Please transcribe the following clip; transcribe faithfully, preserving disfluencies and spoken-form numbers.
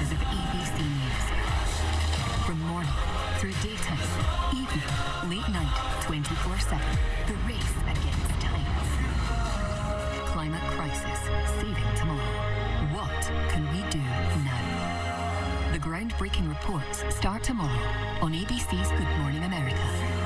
voices of A B C News. From morning through daytime, evening, late night, twenty-four seven, the race against time. Climate crisis, saving tomorrow. What can we do now? The groundbreaking reports start tomorrow on A B C's Good Morning America.